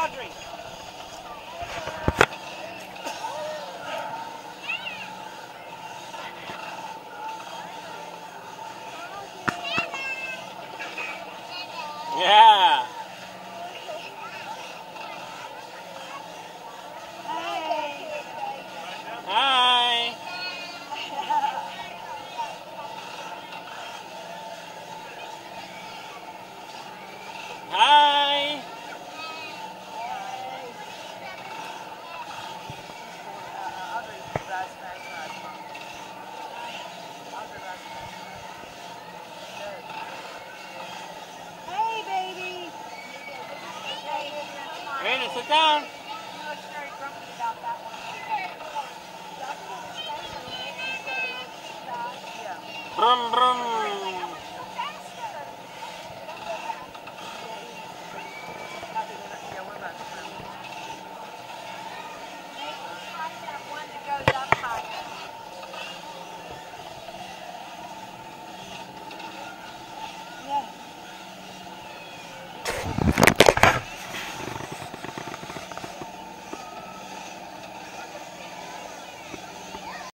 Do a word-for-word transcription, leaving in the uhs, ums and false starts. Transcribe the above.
Audrey. Yeah. Hi. Hi. Hey, baby. Ready to sit down? He looks very grumpy about that one. Brum brum.